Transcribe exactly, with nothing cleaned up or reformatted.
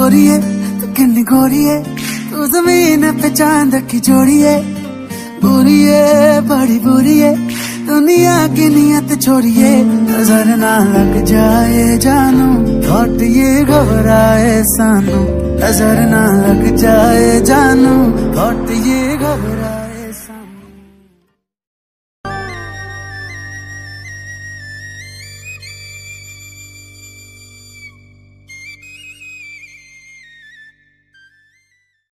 गोरिए तू किन्नी गोरिए, तू जमीन पे चांद की जोड़िए। बुरिए बड़ी बुरिए दुनिया की नियत छोड़िए, नजर ना लग जाए जानू थॉट ये घबराए सानू। नजर ना लग जाए जानू थॉट ये घबराए।